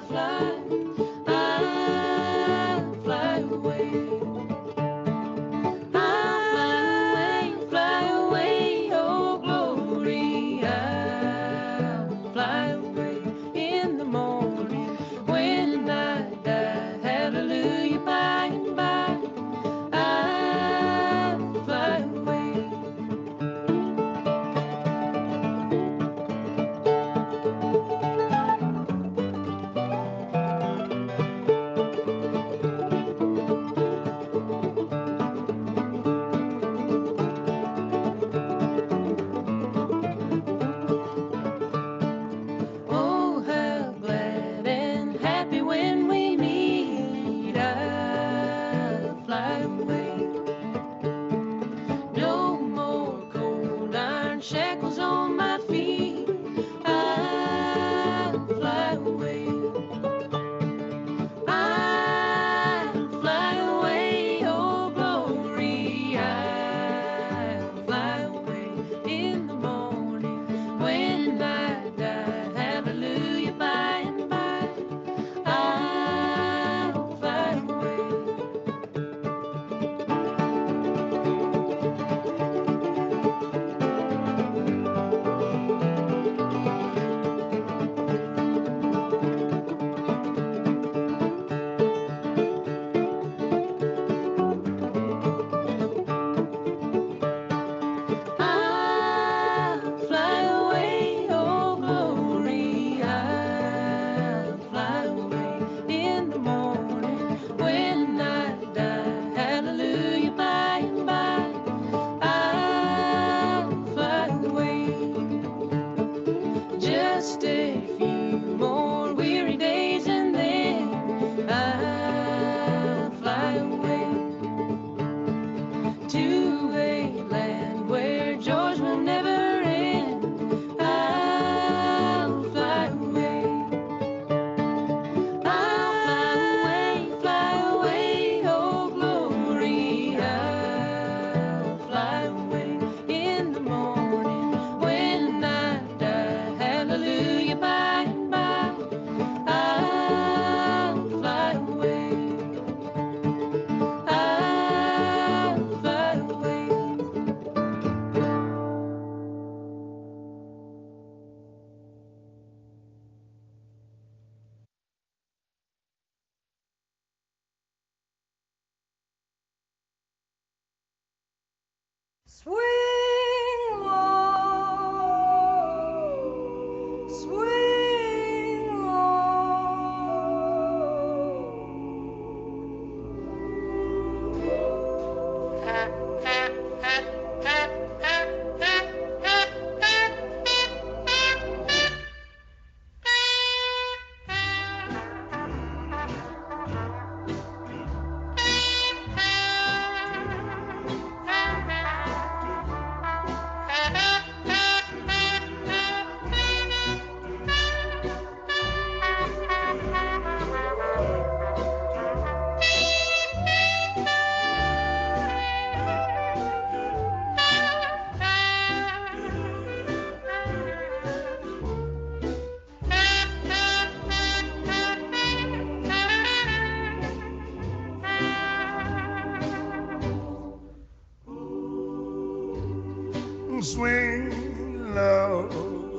Swing low,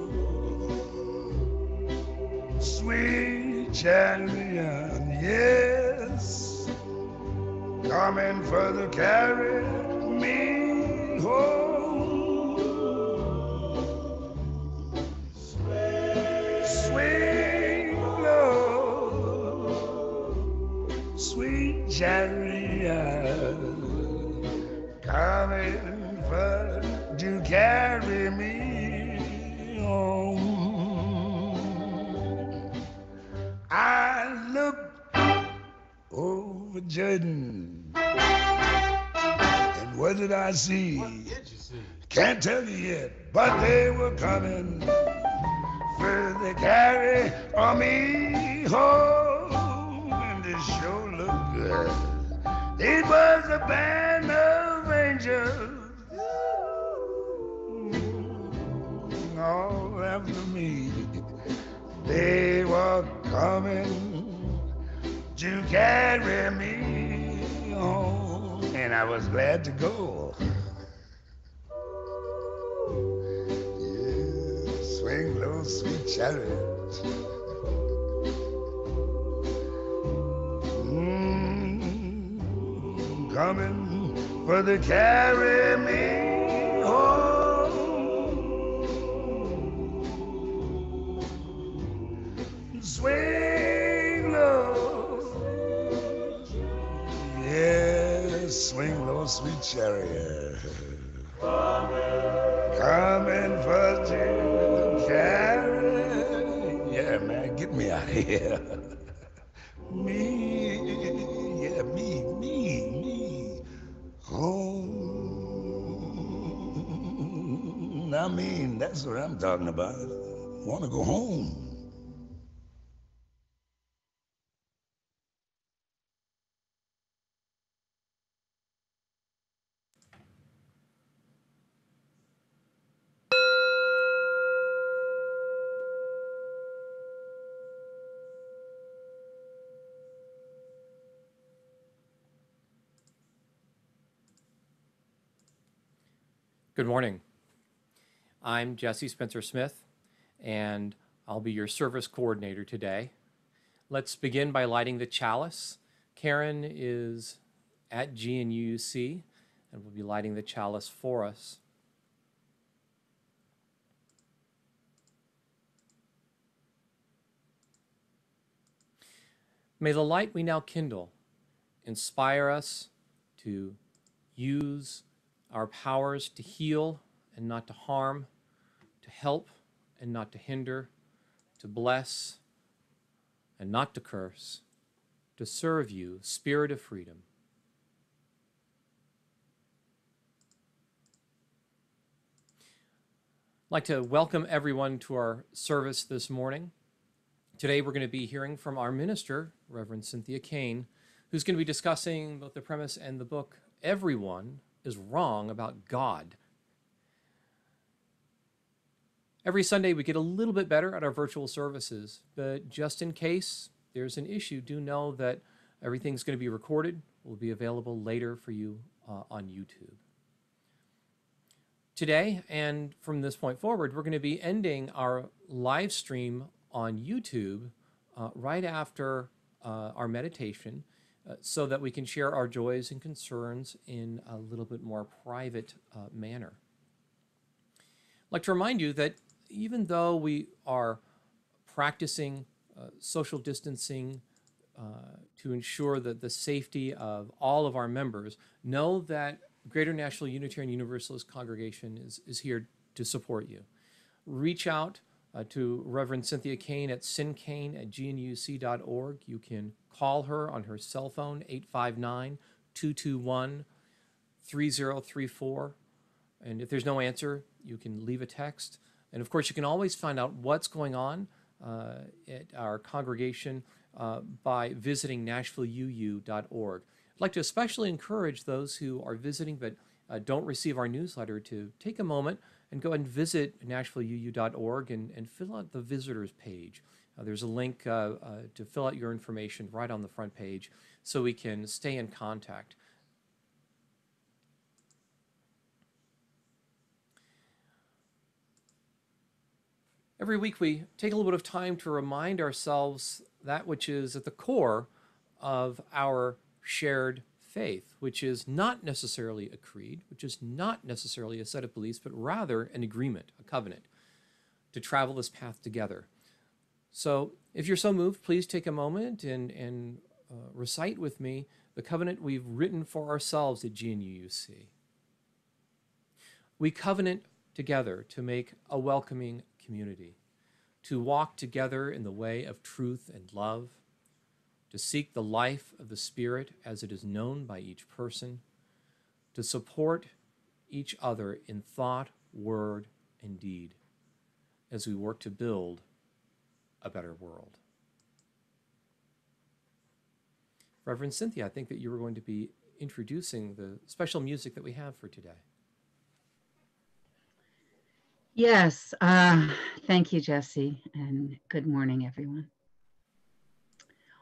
sweet champion, yes, coming for to carry me home. Swing low, sweet chariot, coming for to carry me home. I looked over Jordan, and what did I see? What did you see? Can't tell you yet, but they were coming for to carry me home, and it sure looked good. It was a band of angels all after me. They walked coming to carry me home. And I was glad to go. Yeah, swing low, sweet chariot. Coming for to carry me home. Swing low, yeah, swing low, sweet chariot. Coming for to carry, yeah, man, get me out of here. Me, yeah, me, home. I mean, that's what I'm talking about. Want to go home. Good morning. I'm Jesse Spencer Smith, and I'll be your service coordinator today. Let's begin by lighting the chalice. Karen is at GNUUC and will be lighting the chalice for us. May the light we now kindle inspire us to use our powers to heal and not to harm, to help and not to hinder, to bless and not to curse, to serve you, Spirit of freedom. I'd like to welcome everyone to our service this morning. Today we're going to be hearing from our minister, Reverend Cynthia Cain, who's going to be discussing both the premise and the book, Everyone is Wrong About God. Every Sunday we get a little bit better at our virtual services, but just in case there's an issue, do know that everything's going to be recorded, will be available later for you on YouTube. Today, and from this point forward, we're going to be ending our live stream on YouTube right after our meditation so that we can share our joys and concerns in a little bit more private manner. I'd like to remind you that even though we are practicing social distancing to ensure that the safety of all of our members, know that Greater National Unitarian Universalist Congregation is here to support you. Reach out to Reverend Cynthia Cain at cincain@gnuuc.org. You can call her on her cell phone, 859-221-3034. And if there's no answer, you can leave a text. And of course, you can always find out what's going on at our congregation by visiting NashvilleUU.org. I'd like to especially encourage those who are visiting but don't receive our newsletter to take a moment and go and visit NashvilleUU.org and fill out the visitors page. There's a link to fill out your information right on the front page so we can stay in contact. Every week we take a little bit of time to remind ourselves that which is at the core of our shared faith, which is not necessarily a creed, which is not necessarily a set of beliefs, but rather an agreement, a covenant, to travel this path together. So if you're so moved, please take a moment and recite with me the covenant we've written for ourselves at GNUUC. We covenant together to make a welcoming community, to walk together in the way of truth and love, to seek the life of the Spirit as it is known by each person, to support each other in thought, word, and deed as we work to build a better world. Reverend Cynthia, I think that you were going to be introducing the special music that we have for today. Yes, thank you, Jesse, and good morning, everyone.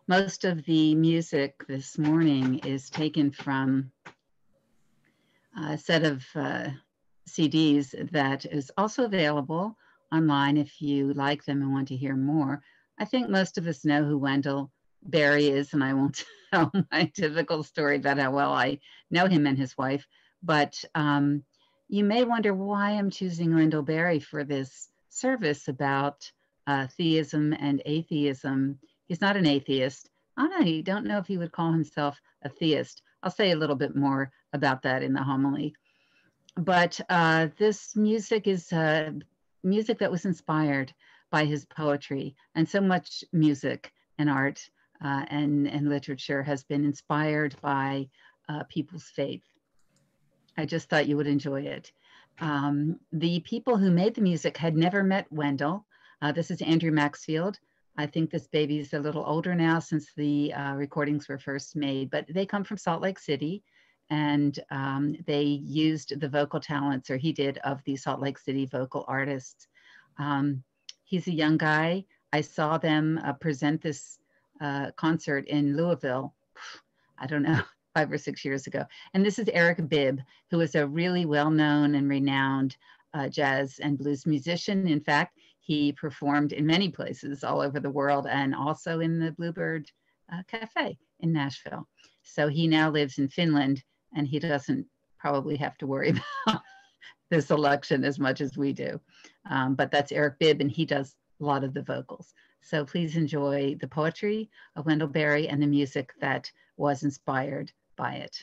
Most of the music this morning is taken from a set of CDs that is also available online if you like them and want to hear more. I think most of us know who Wendell Berry is, and I won't tell my typical story about how well I know him and his wife, but you may wonder why I'm choosing Wendell Berry for this service about theism and atheism. He's not an atheist. I don't know if he would call himself a theist. I'll say a little bit more about that in the homily. But this music is music that was inspired by his poetry, and so much music and art and literature has been inspired by people's faith. I just thought you would enjoy it. The people who made the music had never met Wendell. This is Andrew Maxfield. I think this baby's a little older now since the recordings were first made, but they come from Salt Lake City, and they used the vocal talents, or he did, of the Salt Lake City vocal artists. He's a young guy. I saw them present this concert in Louisville, I don't know, 5 or 6 years ago. And this is Eric Bibb, who is a really well-known and renowned jazz and blues musician. In fact, he performed in many places all over the world and also in the Bluebird Cafe in Nashville. So he now lives in Finland, and he doesn't probably have to worry about this election as much as we do. But that's Eric Bibb, and he does a lot of the vocals. So please enjoy the poetry of Wendell Berry and the music that was inspired by it.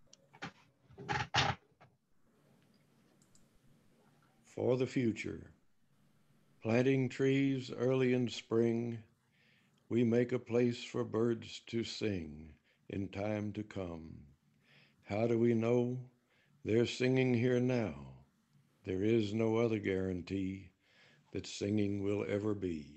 For the future, planting trees early in spring, we make a place for birds to sing in time to come. How do we know? They're singing here now. There is no other guarantee that singing will ever be.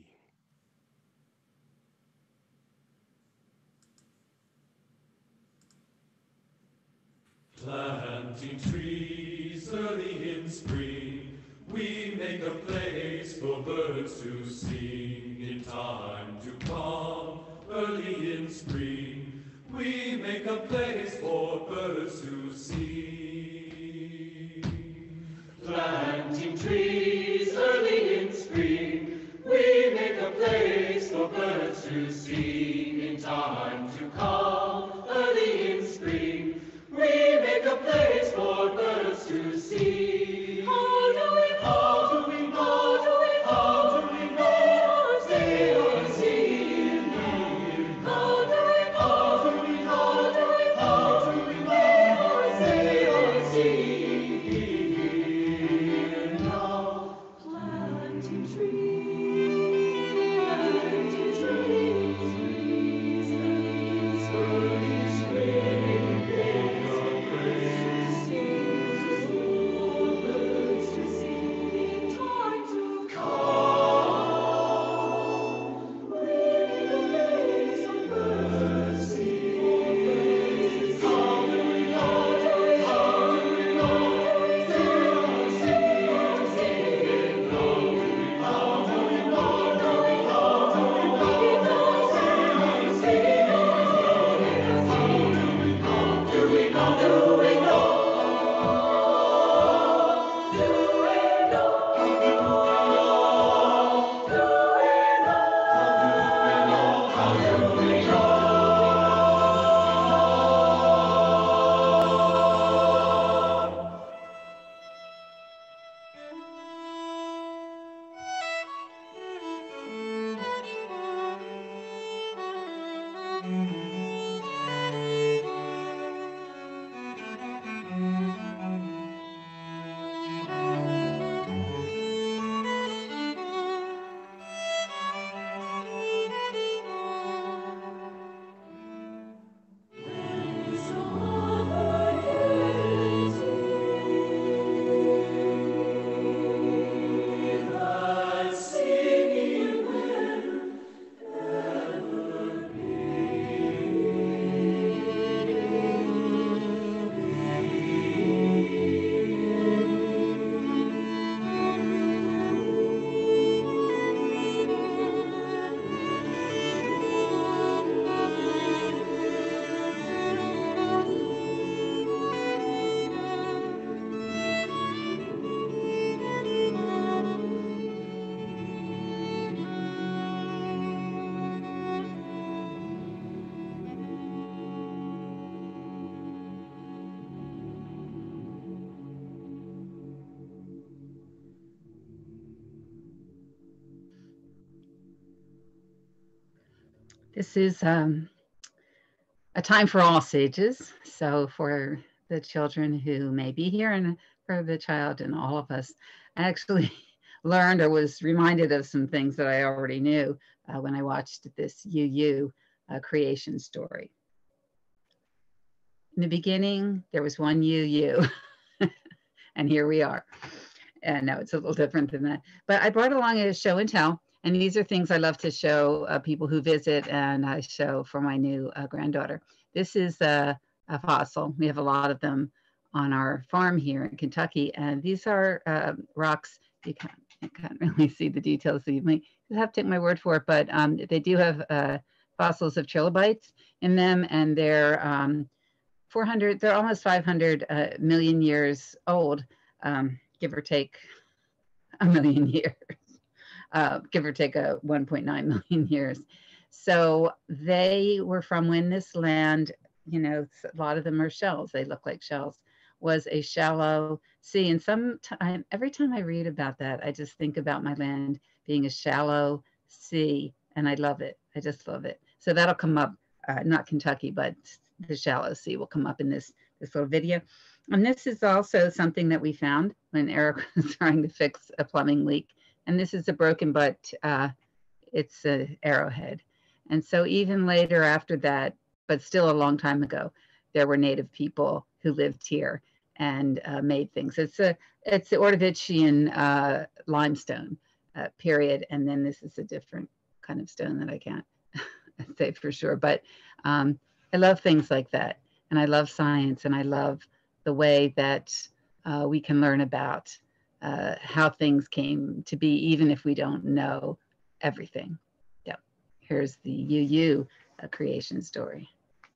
Planting trees early in spring, we make a place for birds to sing in time to come. Early in spring, we make a place for birds to sing. Planting trees early in spring, we make a place for birds to sing in time to come. Early in spring, we make a place for birds to sing. How do we know? How do we know? How do we know? They are singing. How do we know? How do we know? How do we know? They are singing now. Planting trees, planting trees, early spring. This is a time for all sages. So for the children who may be here and for the child and all of us, I actually learned or was reminded of some things that I already knew when I watched this UU creation story. In the beginning, there was one UU, and here we are. And no, it's a little different than that. But I brought along a show and tell, and these are things I love to show people who visit, and I show for my new granddaughter. This is a fossil. We have a lot of them on our farm here in Kentucky, and these are rocks. You can't really see the details, so you might have to take my word for it, but they do have fossils of trilobites in them, and they're 400, they're almost 500 million years old, give or take a million years, give or take a 1.9 million years. So they were from when this land, you know, a lot of them are shells, they look like shells, was a shallow sea. And every time I read about that, I just think about my land being a shallow sea, and I love it. I just love it. So that'll come up, not Kentucky, but the shallow sea will come up in this little video. And this is also something that we found when Eric was trying to fix a plumbing leak. And this is a broken, but it's an arrowhead. And so even later after that, but still a long time ago, there were native people who lived here and made things. It's the Ordovician limestone period. And then this is a different kind of stone that I can't say for sure. But I love things like that. And I love science, and I love the way that we can learn about how things came to be, even if we don't know everything. Yep. Here's the UU creation story.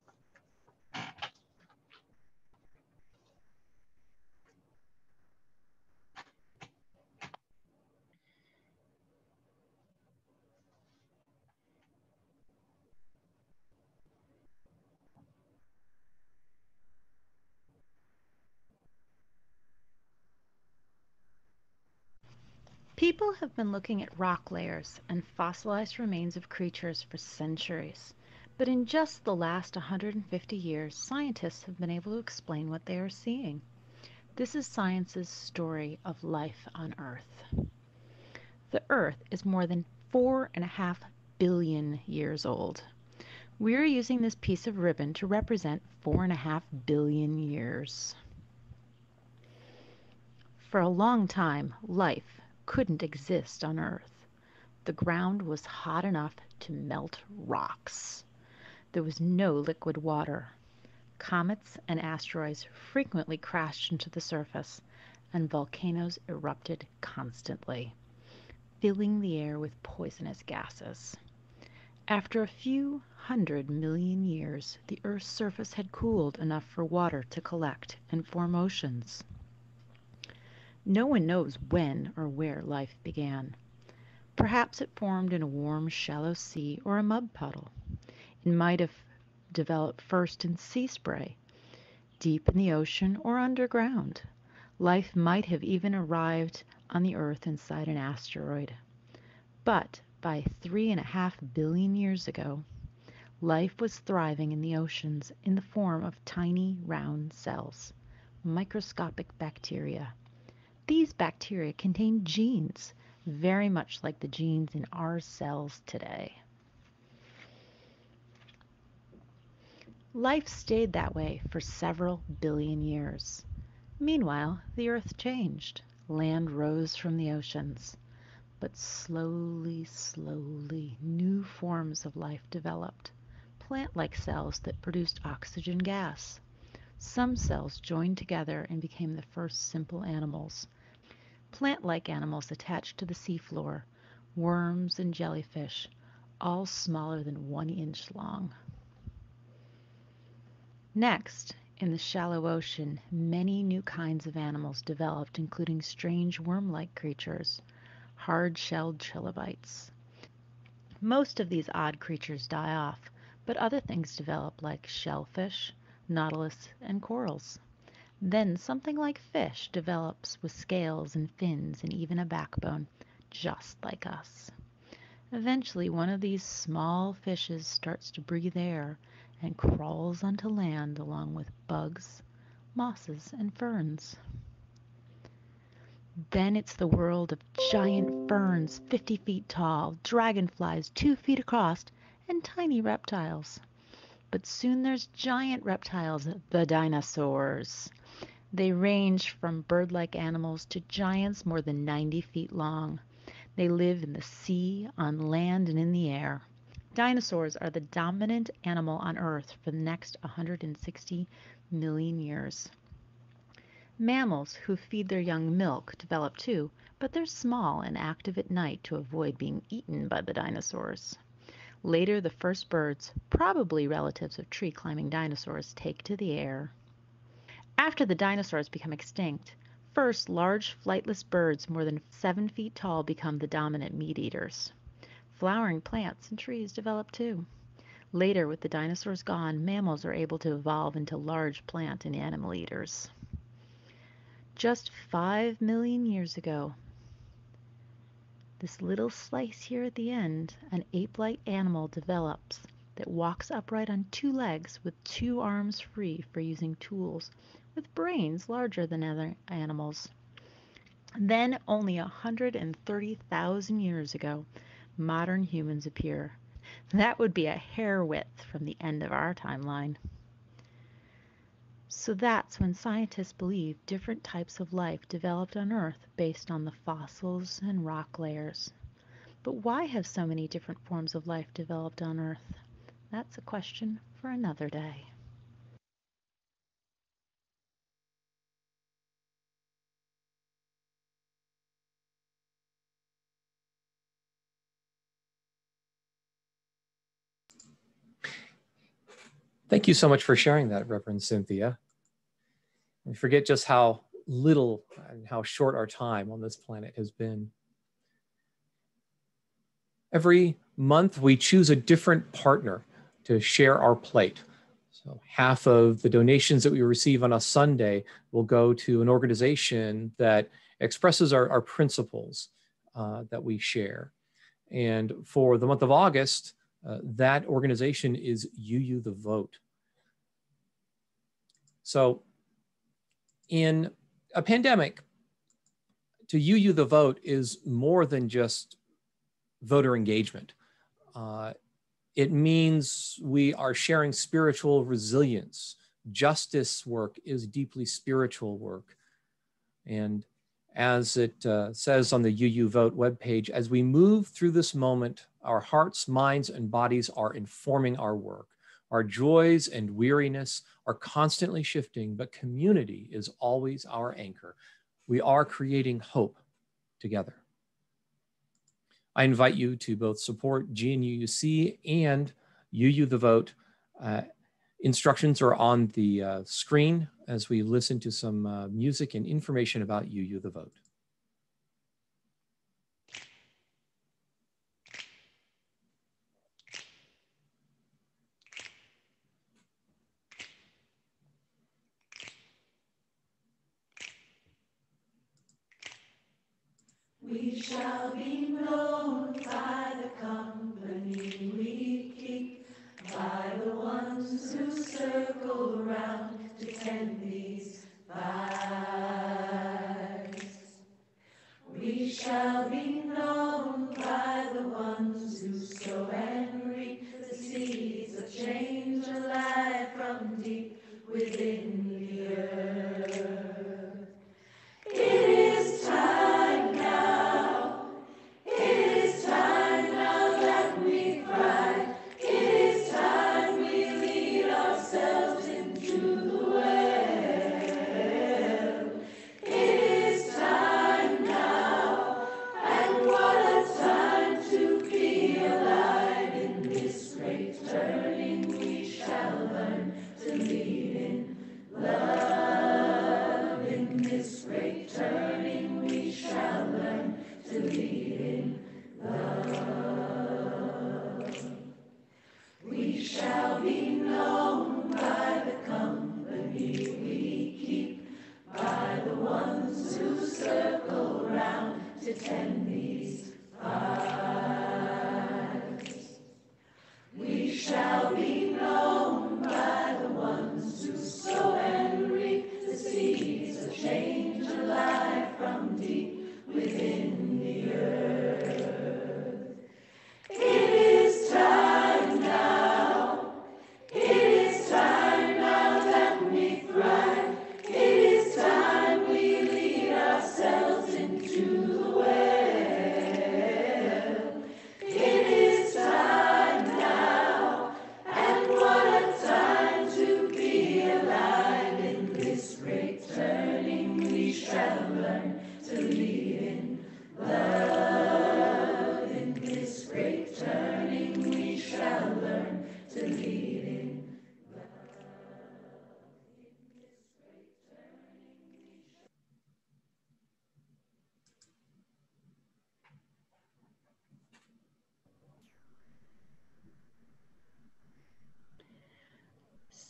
People have been looking at rock layers and fossilized remains of creatures for centuries. But in just the last 150 years, scientists have been able to explain what they are seeing. This is science's story of life on Earth. The Earth is more than 4.5 billion years old. We are using this piece of ribbon to represent 4.5 billion years. For a long time, life couldn't exist on Earth. The ground was hot enough to melt rocks. There was no liquid water. Comets and asteroids frequently crashed into the surface, and volcanoes erupted constantly, filling the air with poisonous gases. After a few 100 million years, the Earth's surface had cooled enough for water to collect and form oceans. No one knows when or where life began. Perhaps it formed in a warm, shallow sea or a mud puddle. It might have developed first in sea spray, deep in the ocean or underground. Life might have even arrived on the Earth inside an asteroid. But by 3.5 billion years ago, life was thriving in the oceans in the form of tiny, round cells, microscopic bacteria. These bacteria contain genes, very much like the genes in our cells today. Life stayed that way for several billion years. Meanwhile, the Earth changed. Land rose from the oceans. But slowly, new forms of life developed, plant-like cells that produced oxygen gas. Some cells joined together and became the first simple animals. Plant-like animals attached to the seafloor, worms and jellyfish, all smaller than 1 inch long. Next, in the shallow ocean, many new kinds of animals developed, including strange worm-like creatures, hard-shelled trilobites. Most of these odd creatures die off, but other things develop like shellfish, nautilus, and corals. Then something like fish develops with scales and fins and even a backbone, just like us. Eventually, one of these small fishes starts to breathe air and crawls onto land along with bugs, mosses, and ferns. Then it's the world of giant ferns 50 feet tall, dragonflies 2 feet across, and tiny reptiles. But soon there's giant reptiles, the dinosaurs. They range from bird-like animals to giants more than 90 feet long. They live in the sea, on land, and in the air. Dinosaurs are the dominant animal on Earth for the next 160 million years. Mammals who feed their young milk develop too, but they're small and active at night to avoid being eaten by the dinosaurs. Later, the first birds, probably relatives of tree-climbing dinosaurs, take to the air. After the dinosaurs become extinct, first large flightless birds more than 7 feet tall become the dominant meat eaters. Flowering plants and trees develop too. Later, with the dinosaurs gone, mammals are able to evolve into large plant and animal eaters. Just 5 million years ago, this little slice here at the end, an ape-like animal develops that walks upright on 2 legs with 2 arms free for using tools, with brains larger than other animals. Then, only 130,000 years ago, modern humans appear. That would be a hair width from the end of our timeline. So that's when scientists believe different types of life developed on Earth based on the fossils and rock layers. But why have so many different forms of life developed on Earth? That's a question for another day. Thank you so much for sharing that, Reverend Cynthia. We forget just how little and how short our time on this planet has been. Every month, we choose a different partner to share our plate. So half of the donations that we receive on a Sunday will go to an organization that expresses our principles that we share. And for the month of August, that organization is UU the Vote. So in a pandemic, to UU the Vote is more than just voter engagement. It means we are sharing spiritual resilience. Justice work is deeply spiritual work. And as it says on the UU Vote webpage, as we move through this moment, our hearts, minds, and bodies are informing our work. Our joys and weariness are constantly shifting, but community is always our anchor. We are creating hope together. I invite you to both support GNUUC and UU the Vote. Instructions are on the screen as we listen to some music and information about UU the Vote. We shall be known by the company we keep, by the ones who circle round to tend these vibes. We shall be known by the ones who sow and reap the seeds of change alive from deep within the earth. It is time now. It is time now that we cry. It is time we lead ourselves into the well. It is time now, and what a time to be alive in this great turning. We shall learn to lead in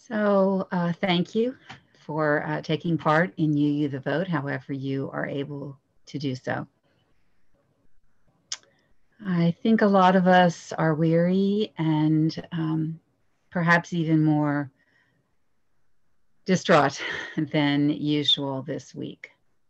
So thank you for taking part in You the Vote, however you are able to do so. I think a lot of us are weary and perhaps even more distraught than usual this week.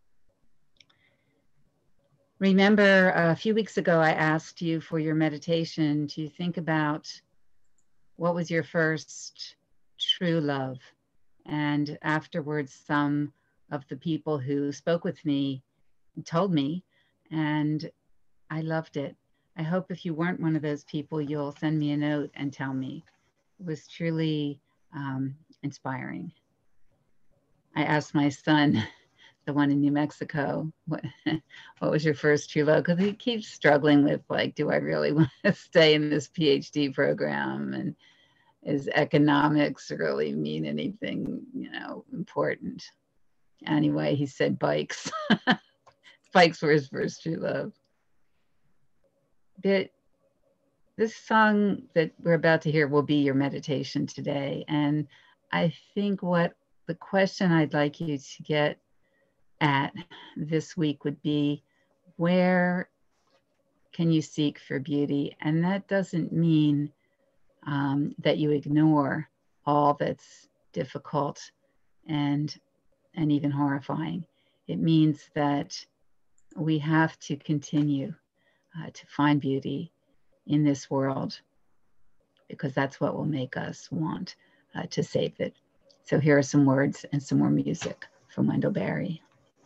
Remember, a few weeks ago, I asked you for your meditation to think about what was your first true love. And afterwards, some of the people who spoke with me told me, and I loved it. I hope if you weren't one of those people, you'll send me a note and tell me. It was truly inspiring. I asked my son, the one in New Mexico, what was your first true love? Because he keeps struggling with, like, do I really want to stay in this PhD program? And is economics really mean anything, important? Anyway, he said bikes. Bikes were his first true love. But this song that we're about to hear will be your meditation today. And I think what the question I'd like you to get at this week would be, where can you seek for beauty? And that doesn't mean that you ignore all that's difficult and even horrifying. It means that we have to continue to find beauty in this world, because that's what will make us want to save it. So here are some words and some more music from Wendell Berry.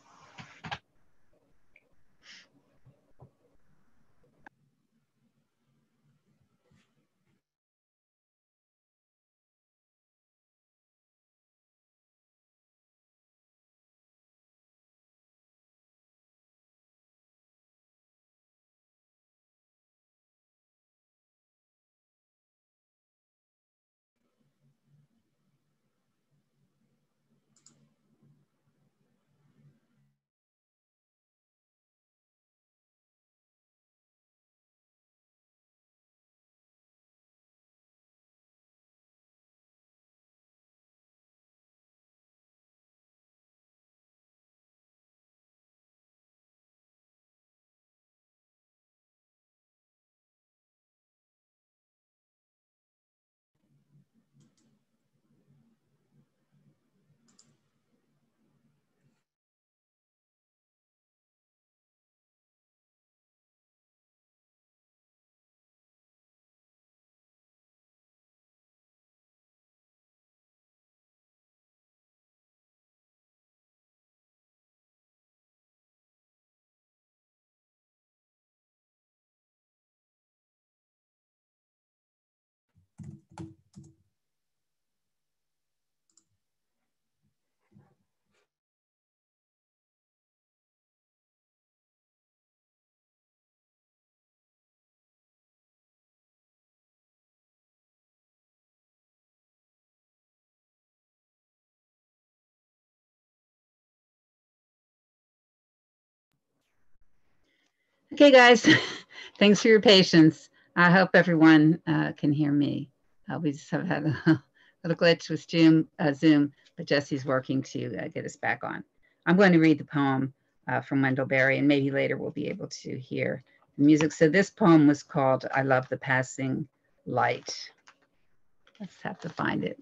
Okay, guys, thanks for your patience. I hope everyone can hear me. We just have had a little glitch with Zoom, but Jesse's working to get us back on. I'm going to read the poem from Wendell Berry, and maybe later we'll be able to hear the music. So this poem was called I Love the Passing Light. Let's have to find it.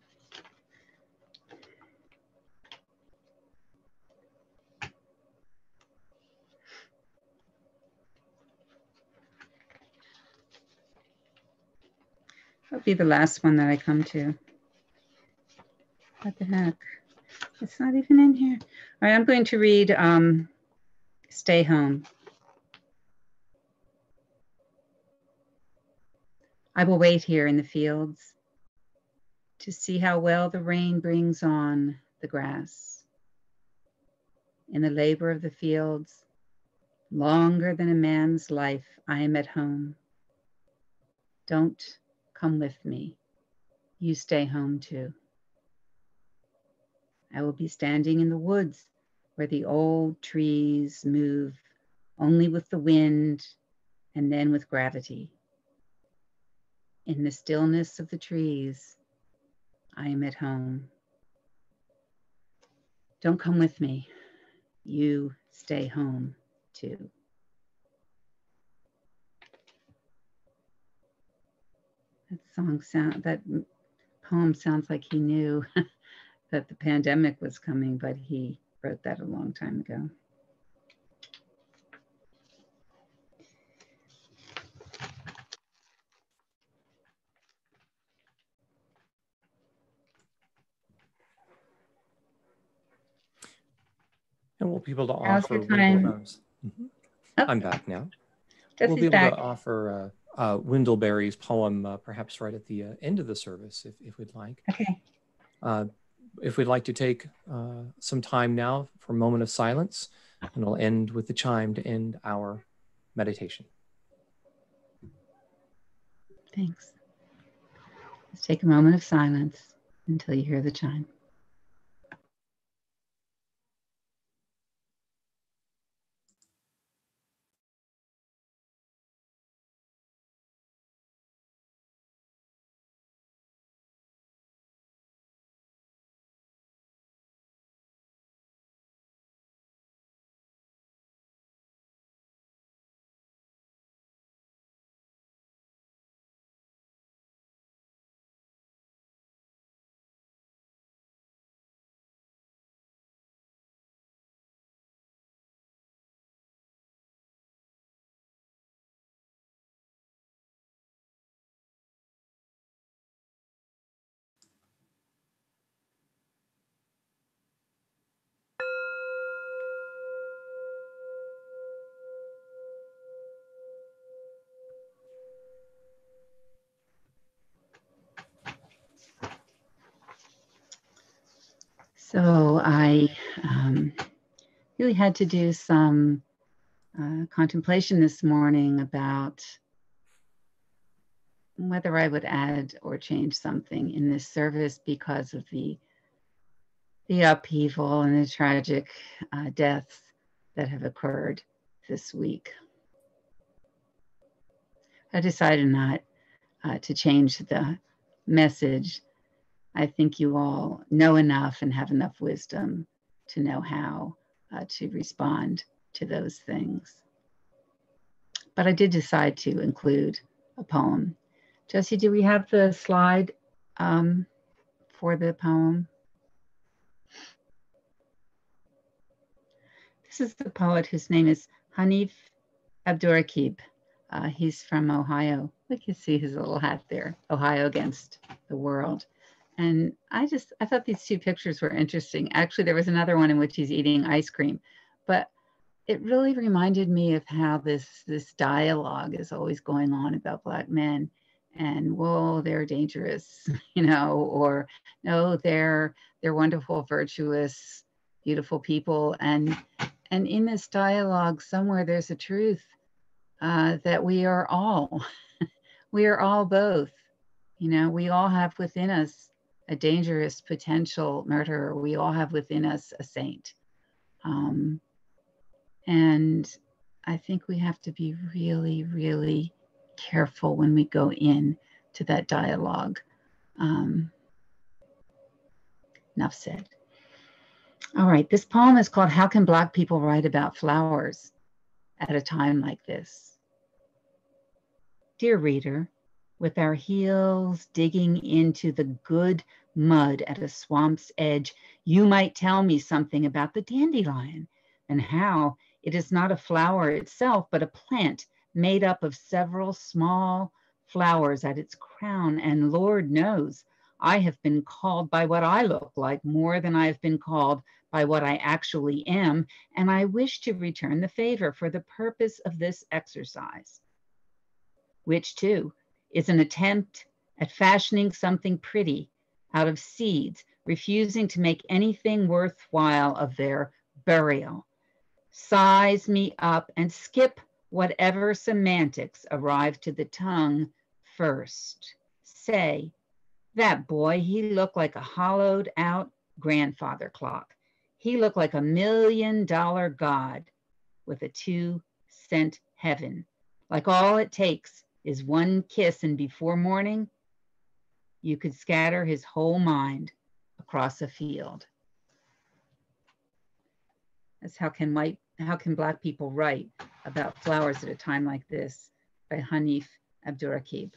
That'll be the last one that I come to. What the heck? It's not even in here. All right, I'm going to read Stay Home. I will wait here in the fields to see how well the rain brings on the grass. In the labor of the fields, longer than a man's life, I am at home. Don't come with me. You stay home too. I will be standing in the woods where the old trees move only with the wind and then with gravity. In the stillness of the trees, I am at home. Don't come with me. You stay home too. That poem sounds like he knew that the pandemic was coming, but he wrote that a long time ago. And we'll be able to How's offer your time? Oh, I'm back now. Jesse's we'll be able back. to offer Wendell poem perhaps right at the end of the service, if we'd like. Okay. If we'd like to take some time now for a moment of silence, and we'll end with the chime to end our meditation. Thanks. Let's take a moment of silence until you hear the chime. So I really had to do some contemplation this morning about whether I would add or change something in this service because of the upheaval and the tragic deaths that have occurred this week. I decided not to change the message. I think you all know enough and have enough wisdom to know how to respond to those things. But I did decide to include a poem. Jesse, do we have the slide for the poem? This is the poet whose name is Hanif Abdurraqib. He's from Ohio. We can see his little hat there, Ohio against the world. And I thought these two pictures were interesting. Actually, there was another one in which he's eating ice cream, but it really reminded me of how this dialogue is always going on about Black men, and whoa, they're dangerous, or no, they're wonderful, virtuous, beautiful people. And in this dialogue, somewhere there's a truth that we are all both. We all have within us a dangerous potential murderer. We all have within us a saint. And I think we have to be really, really careful when we go in to that dialogue. Enough said. All right, this poem is called How Can Black People Write About Flowers at a Time Like This? Dear reader, with our heels digging into the good mud at a swamp's edge, you might tell me something about the dandelion and how it is not a flower itself, but a plant made up of several small flowers at its crown. And Lord knows, I have been called by what I look like more than I have been called by what I actually am. And I wish to return the favor for the purpose of this exercise, which too is an attempt at fashioning something pretty out of seeds, refusing to make anything worthwhile of their burial. Size me up and skip whatever semantics arrive to the tongue first. Say, that boy, he looked like a hollowed out grandfather clock. He looked like $1 million God with a 2-cent heaven. Like all it takes is one kiss, and before morning, you could scatter his whole mind across a field. That's how can Black people write about flowers at a time like this, by Hanif Abdurraqib.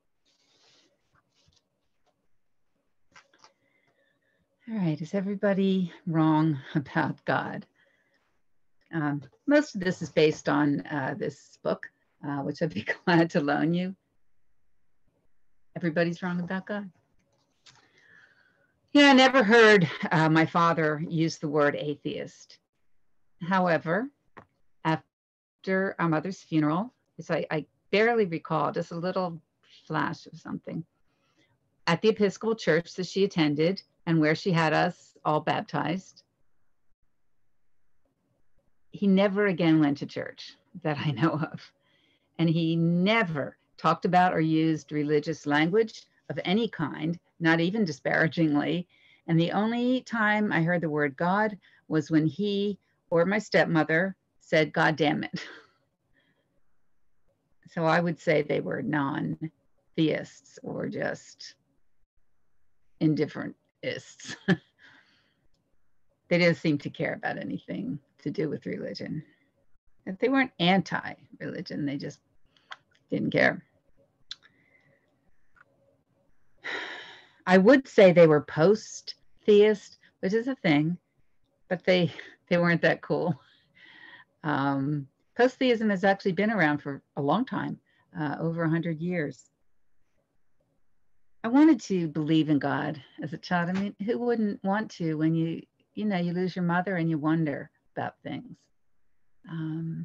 All right, is everybody wrong about God? Most of this is based on this book, which I'd be glad to loan you. Everybody's wrong about God. Yeah, I never heard my father use the word atheist. However, after our mother's funeral, which I barely recall, just a little flash of something, at the Episcopal church that she attended and where she had us all baptized, he never again went to church that I know of. And he never talked about or used religious language of any kind, not even disparagingly. And the only time I heard the word God was when he or my stepmother said, "God damn it." So I would say they were non-theists or just indifferentists. They didn't seem to care about anything to do with religion. If they weren't anti-religion, they just didn't care. I would say they were post-theist, which is a thing, but they weren't that cool. Post-theism has actually been around for a long time, over 100 years. I wanted to believe in God as a child. I mean, who wouldn't want to when you lose your mother and you wonder about things? And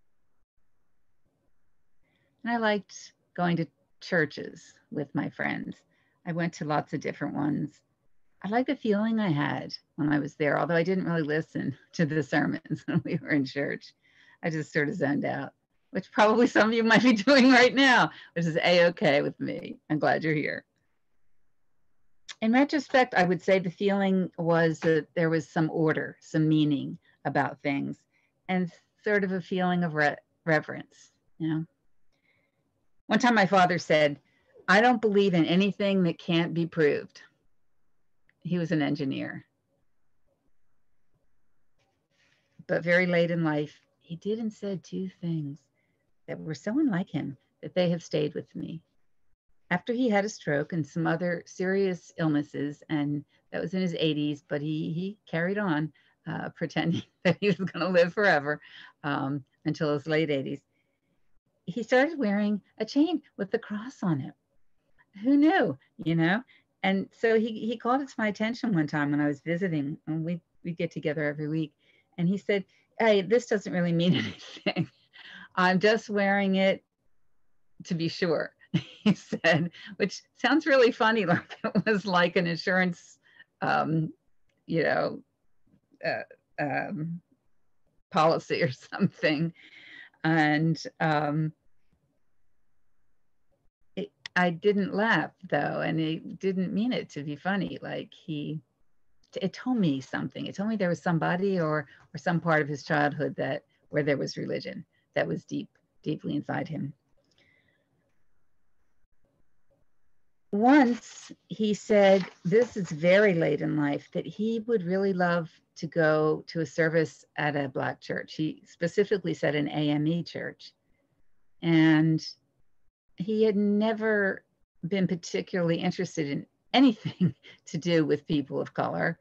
I liked going to churches with my friends. I went to lots of different ones. I liked the feeling I had when I was there, although I didn't really listen to the sermons when we were in church. I just sort of zoned out, which probably some of you might be doing right now, which is A-okay with me. I'm glad you're here. In retrospect, I would say the feeling was that there was some order, some meaning about things, and sort of a feeling of reverence, you know. One time my father said, "I don't believe in anything that can't be proved." He was an engineer. But very late in life, he did and said two things that were so unlike him that they have stayed with me. After he had a stroke and some other serious illnesses, and that was in his 80s, but he carried on pretending that he was going to live forever until his late 80s. He started wearing a chain with the cross on it. Who knew, you know? And so he called it to my attention one time when I was visiting, and we get together every week. And he said, "Hey, this doesn't really mean anything. I'm just wearing it to be sure," he said, which sounds really funny, like it was like an insurance, policy or something. And I didn't laugh, though, and he didn't mean it to be funny. Like it told me something. It told me there was somebody or some part of his childhood where there was religion that was deeply inside him. Once he said, this is very late in life, that he would really love to go to a service at a Black church. He specifically said an AME church. And he had never been particularly interested in anything to do with people of color.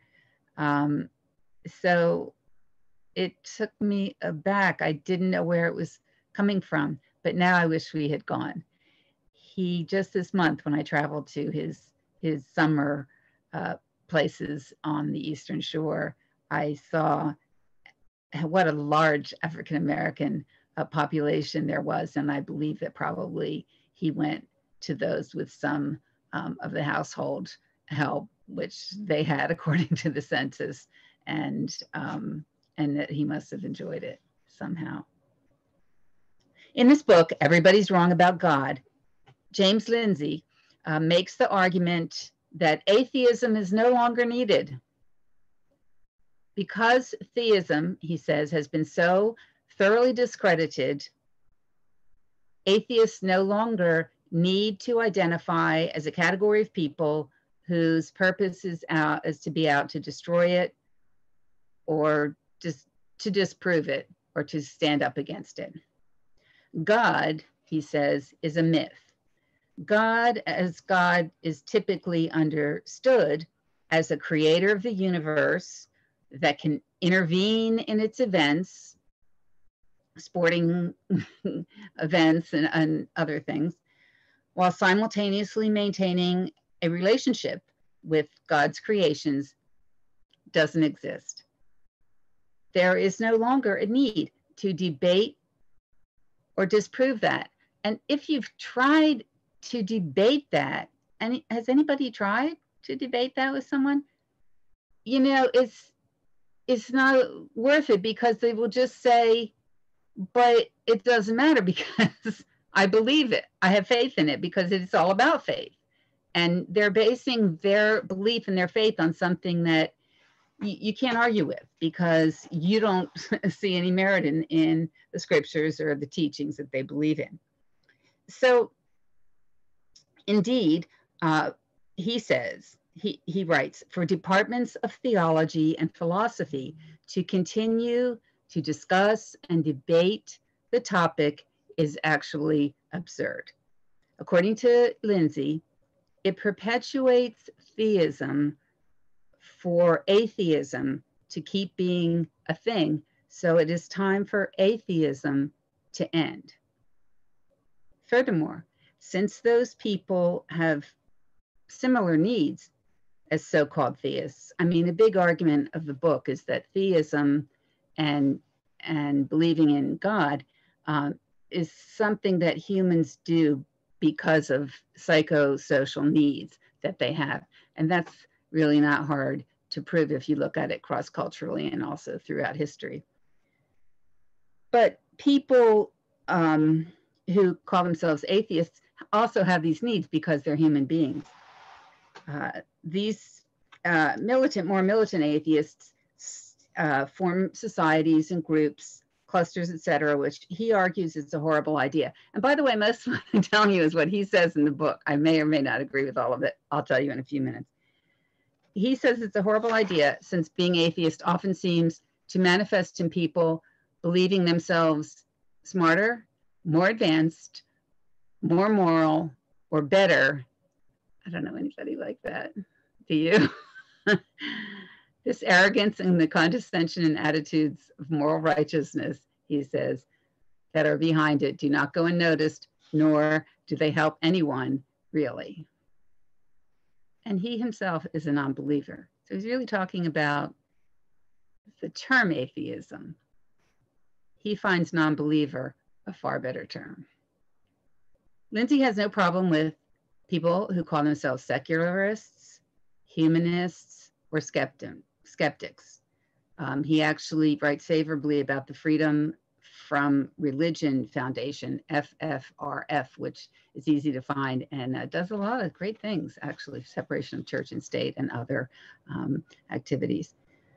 So it took me aback. I didn't know where it was coming from, but now I wish we had gone. He, just this month when I traveled to his summer places on the Eastern Shore, I saw what a large African-American population there was. And I believe that probably he went to those with some of the household help, which they had according to the census, and that he must have enjoyed it somehow. In this book, Everybody's Wrong About God, James Lindsay makes the argument that atheism is no longer needed. Because theism, he says, has been so thoroughly discredited, atheists no longer need to identify as a category of people whose purpose is to be out to destroy it, or just to disprove it, or to stand up against it. God, he says, is a myth. God, as God is typically understood as a creator of the universe that can intervene in its events, sporting events and other things, while simultaneously maintaining a relationship with God's creations, doesn't exist. There is no longer a need to debate or disprove that. And if you've tried to debate that, and has anybody tried to debate that with someone? You know, it's not worth it, because they will just say, but it doesn't matter because I believe it. I have faith in it, because it's all about faith. And they're basing their belief and their faith on something that you can't argue with, because you don't see any merit in the scriptures or the teachings that they believe in. So indeed, he says, he writes, for departments of theology and philosophy to continue to discuss and debate the topic is actually absurd. According to Lindsay, it perpetuates theism for atheism to keep being a thing, so it is time for atheism to end. Furthermore, since those people have similar needs as so-called theists, I mean, a big argument of the book is that theism and believing in God is something that humans do because of psychosocial needs that they have. And that's really not hard to prove if you look at it cross-culturally and also throughout history. But people who call themselves atheists also have these needs because they're human beings. These more militant atheists form societies and groups, clusters, etc., which he argues is a horrible idea. And by the way, most of what I'm telling you is what he says in the book. I may or may not agree with all of it. I'll tell you in a few minutes. He says it's a horrible idea, since being atheist often seems to manifest in people believing themselves smarter, more advanced, more moral, or better. I don't know anybody like that. Do you? This arrogance and the condescension and attitudes of moral righteousness, he says, that are behind it do not go unnoticed, nor do they help anyone really. And he himself is a non-believer. So he's really talking about the term atheism. He finds non-believer a far better term. Lindsay has no problem with people who call themselves secularists, humanists, or skeptics. He actually writes favorably about the Freedom from Religion Foundation, FFRF, which is easy to find and does a lot of great things, actually, separation of church and state and other activities.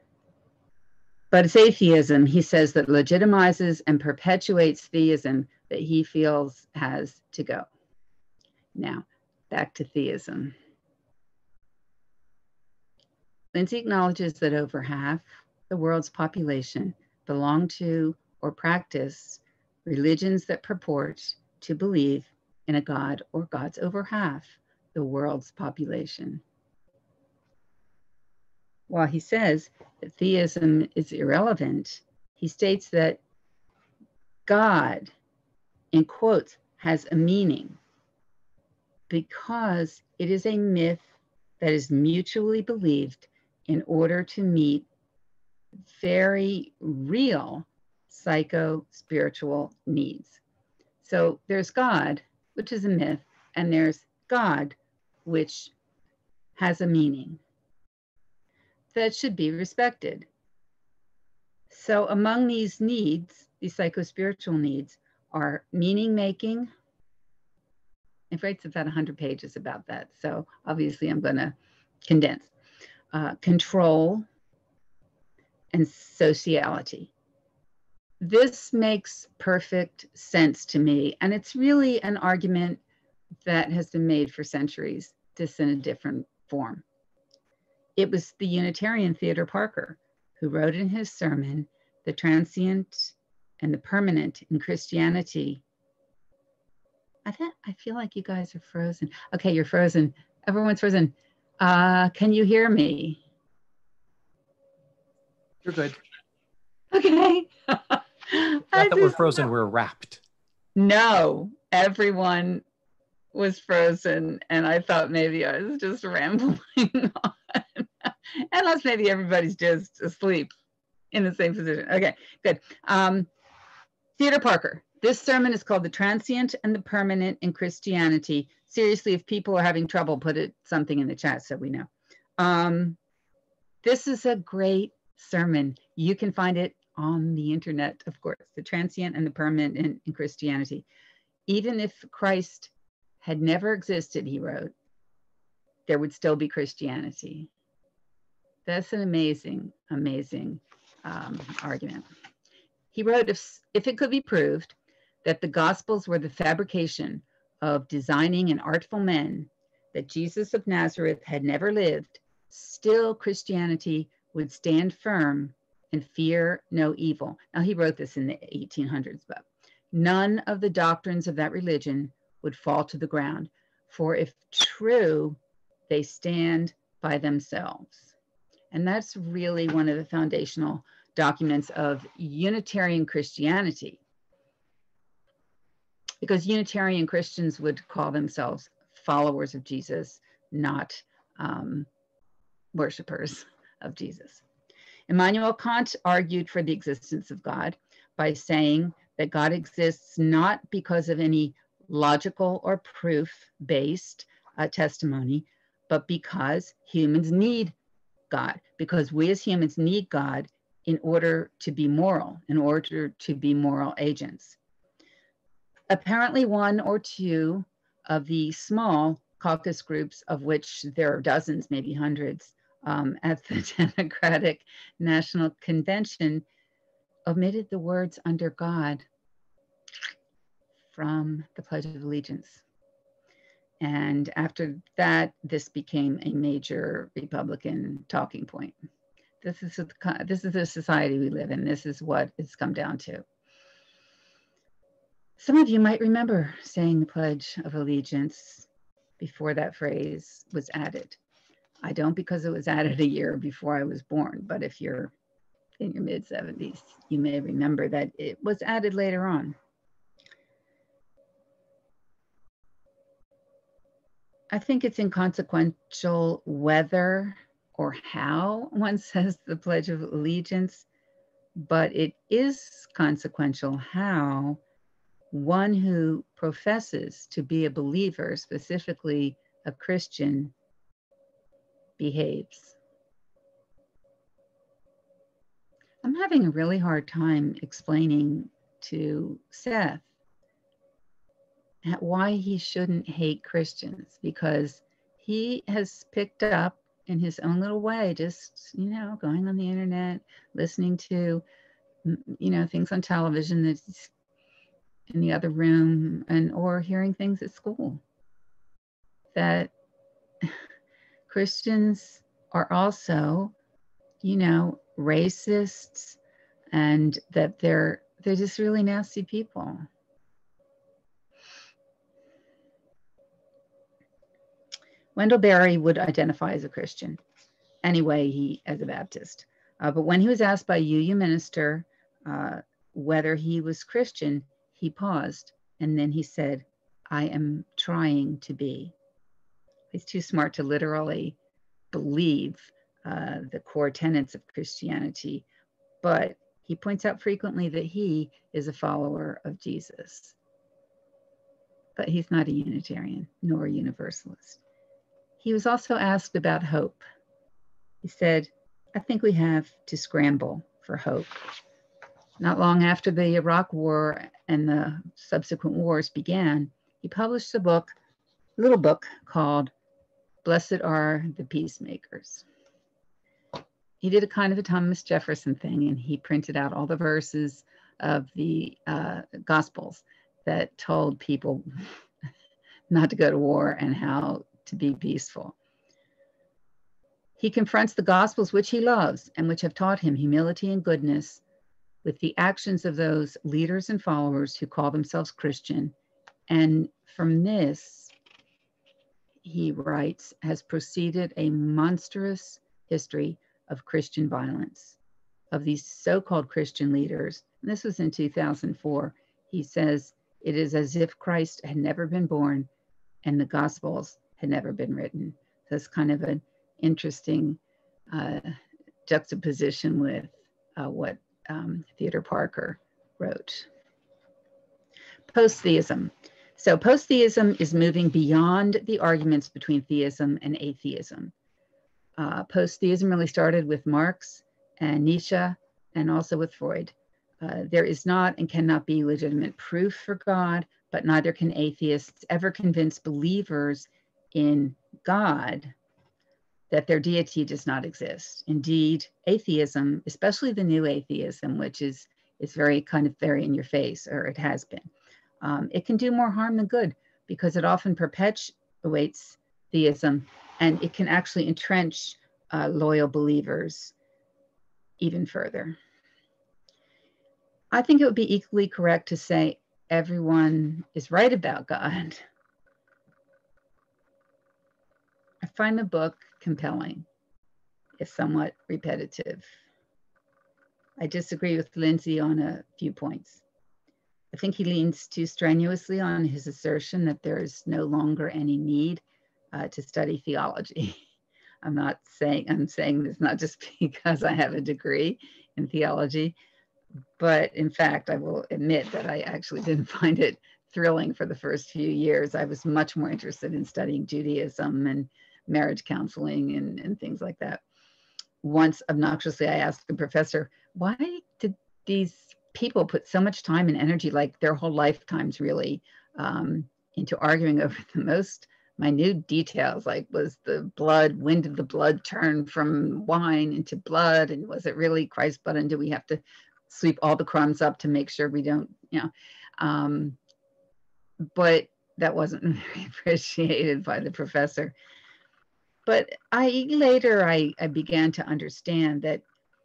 But it's atheism, he says, that legitimizes and perpetuates theism that he feels has to go. Now, back to theism. Lindsay acknowledges that over half the world's population belong to or practice religions that purport to believe in a God or gods. Over half the world's population. While he says that theism is irrelevant, he states that God, in quotes, has a meaning because it is a myth that is mutually believed in order to meet very real psycho-spiritual needs. So there's God, which is a myth, and there's God, which has a meaning that should be respected. So among these needs, these psycho-spiritual needs, are meaning making. It writes about 100 pages about that, so obviously I'm going to condense. Control and sociality. This makes perfect sense to me, and it's really an argument that has been made for centuries, just in a different form. It was the Unitarian Theodore Parker who wrote in his sermon, "The transient and the permanent in Christianity." I feel like you guys are frozen. Okay, you're frozen. Everyone's frozen. Can you hear me? You're good. Okay. Not that we're frozen, we're wrapped. No, everyone was frozen, and I thought maybe I was just rambling on. Unless maybe everybody's just asleep in the same position. Okay, good. Theodore Parker. This sermon is called "The Transient and the Permanent in Christianity." Seriously, if people are having trouble, put something in the chat so we know. This is a great sermon. You can find it on the internet, of course. The Transient and the Permanent in Christianity. Even if Christ had never existed, he wrote, there would still be Christianity. That's an amazing, amazing argument. He wrote, if it could be proved that the Gospels were the fabrication of designing and artful men, that Jesus of Nazareth had never lived, still Christianity would stand firm and fear no evil. Now, he wrote this in the 1800s, but none of the doctrines of that religion would fall to the ground, for if true, they stand by themselves. And that's really one of the foundational documents of Unitarian Christianity, because Unitarian Christians would call themselves followers of Jesus, not worshipers of Jesus. Immanuel Kant argued for the existence of God by saying that God exists not because of any logical or proof-based testimony, but because humans need God, because we as humans need God in order to be moral, in order to be moral agents. Apparently, one or two of the small caucus groups, of which there are dozens, maybe hundreds, at the Democratic National Convention, omitted the words "under God" from the Pledge of Allegiance. And after that, this became a major Republican talking point. This is the society we live in. This is what it's come down to. Some of you might remember saying the Pledge of Allegiance before that phrase was added. I don't, because it was added a year before I was born, but if you're in your mid-70s, you may remember that it was added later on. I think it's inconsequential whether or how one says the Pledge of Allegiance, but it is consequential how one who professes to be a believer, specifically a Christian, behaves. I'm having a really hard time explaining to Seth why he shouldn't hate Christians, because he has picked up in his own little way, just, going on the internet, listening to, things on television that's in the other room, or hearing things at school, that Christians are also, racists, and that they're just really nasty people. Wendell Berry would identify as a Christian. Anyway, he as a Baptist. But when he was asked by UU minister whether he was Christian, he paused, and then he said, "I am trying to be." He's too smart to literally believe the core tenets of Christianity, but he points out frequently that he is a follower of Jesus. But he's not a Unitarian nor a Universalist. He was also asked about hope. He said, "I think we have to scramble for hope." Not long after the Iraq War and the subsequent wars began, he published a little book called "Blessed Are the Peacemakers." He did a kind of a Thomas Jefferson thing, and he printed out all the verses of the Gospels that told people not to go to war and how to be peaceful. He confronts the Gospels which he loves and which have taught him humility and goodness with the actions of those leaders and followers who call themselves Christian. And from this, he writes, has proceeded a monstrous history of Christian violence, of these so-called Christian leaders. And this was in 2004. He says, it is as if Christ had never been born and the Gospels had never been written. So it's kind of an interesting juxtaposition with what Theodore Parker wrote. Post-theism. So post-theism is moving beyond the arguments between theism and atheism. Post-theism really started with Marx and Nietzsche and also with Freud. There is not and cannot be legitimate proof for God, but neither can atheists ever convince believers in God that their deity does not exist. Indeed, atheism, especially the new atheism, which is very in your face, or it has been, it can do more harm than good because it often perpetuates theism, and it can actually entrench loyal believers even further. I think it would be equally correct to say everyone is right about God. I find the book compelling, if somewhat repetitive. I disagree with Lindsay on a few points. I think he leans too strenuously on his assertion that there is no longer any need to study theology. I'm saying this not just because I have a degree in theology, but in fact, I will admit that I actually didn't find it thrilling for the first few years. I was much more interested in studying Judaism and marriage counseling and things like that. Once obnoxiously, I asked a professor, why did these people put so much time and energy, like their whole lifetimes really, into arguing over the most minute details, like was the blood, when did the blood turn from wine into blood? And was it really Christ's blood? And do we have to sweep all the crumbs up to make sure we don't, but that wasn't very appreciated by the professor. But later I began to understand that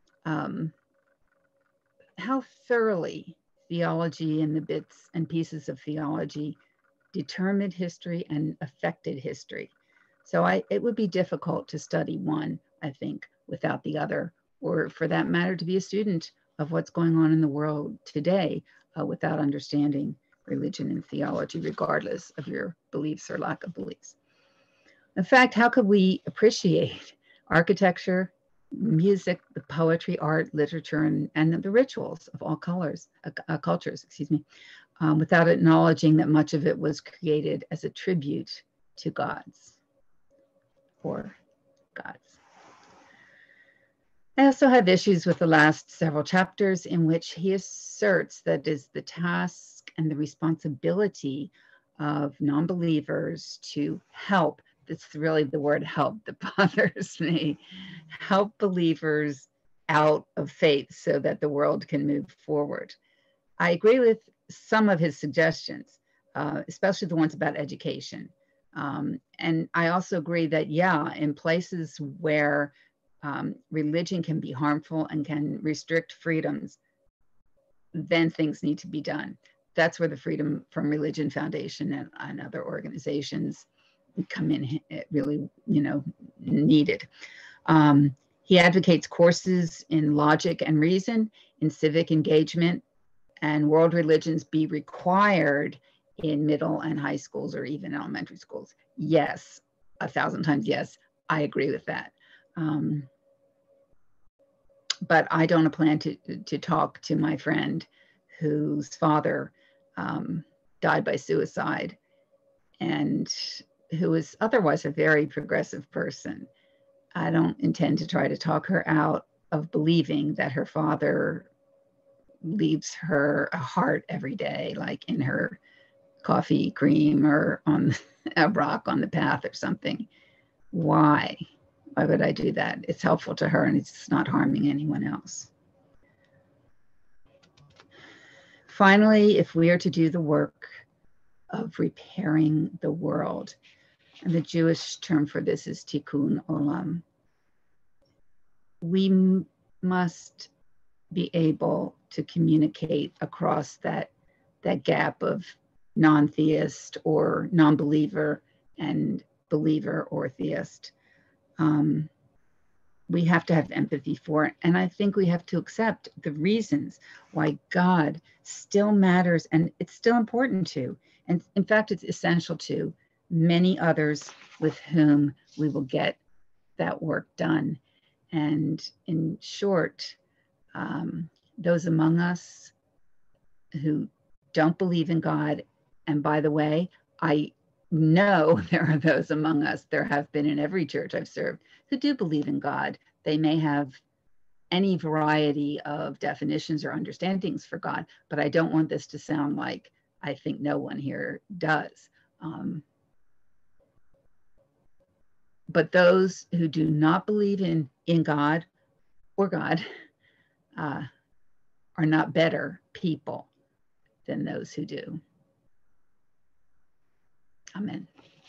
how thoroughly theology and the bits and pieces of theology determined history and affected history. So it would be difficult to study one, I think, without the other, or for that matter, to be a student of what's going on in the world today without understanding religion and theology, regardless of your beliefs or lack of beliefs. In fact, how could we appreciate architecture, music, the poetry, art, literature, and the rituals of all cultures, without acknowledging that much of it was created as a tribute to gods or gods? I also have issues with the last several chapters in which he asserts that it is the task and the responsibility of non-believers to help. That's really the word help that bothers me. Help believers out of faith so that the world can move forward. I agree with some of his suggestions, especially the ones about education. And I also agree that, in places where religion can be harmful and can restrict freedoms, then things need to be done. That's where the Freedom from Religion Foundation and other organizations come in, really, needed. He advocates courses in logic and reason, in civic engagement, and world religions be required in middle and high schools or even elementary schools. Yes, 1,000 times yes, I agree with that. But I don't plan to talk to my friend whose father died by suicide and who is otherwise a very progressive person. I don't intend to try to talk her out of believing that her father leaves her a heart every day, like in her coffee cream or on a rock on the path or something. Why? Why would I do that? It's helpful to her and it's not harming anyone else. Finally, if we are to do the work of repairing the world. And the Jewish term for this is tikkun olam. We must be able to communicate across that gap of non-theist or non-believer and believer or theist. We have to have empathy for it. And I think we have to accept the reasons why God still matters, and it's still important to, and in fact, it's essential to many others with whom we will get that work done. And in short, those among us who don't believe in God, and by the way, I know there are those among us, there have been in every church I've served, who do believe in God. They may have any variety of definitions or understandings for God, but I don't want this to sound like I think no one here does. But those who do not believe in God or God are not better people than those who do. Amen.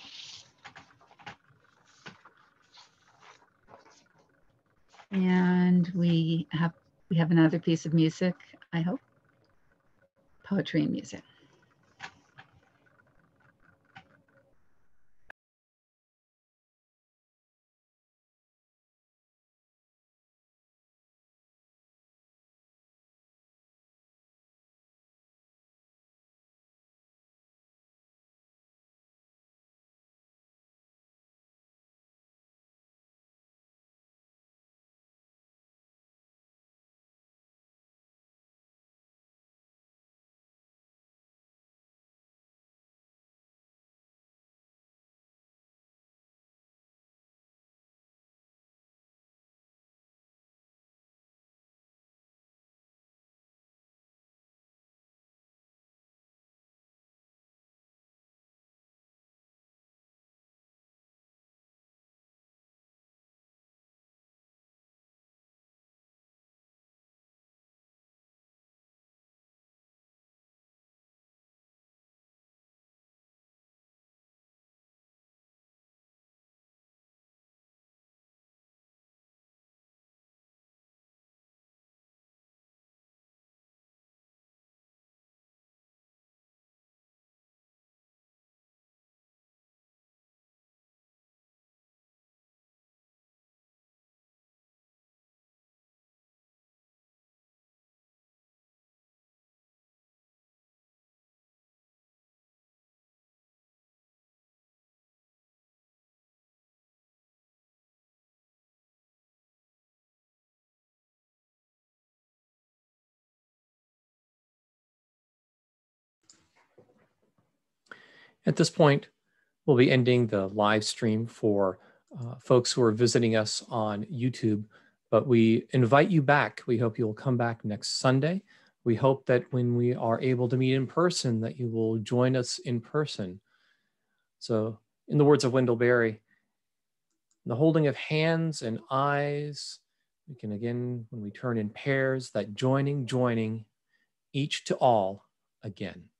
And we have another piece of music, I hope. Poetry and music. At this point, we'll be ending the live stream for folks who are visiting us on YouTube, but we invite you back. We hope you'll come back next Sunday. We hope that when we are able to meet in person, that you will join us in person. So in the words of Wendell Berry, the holding of hands and eyes, we can again, when we turn in pairs, that joining, each to all again.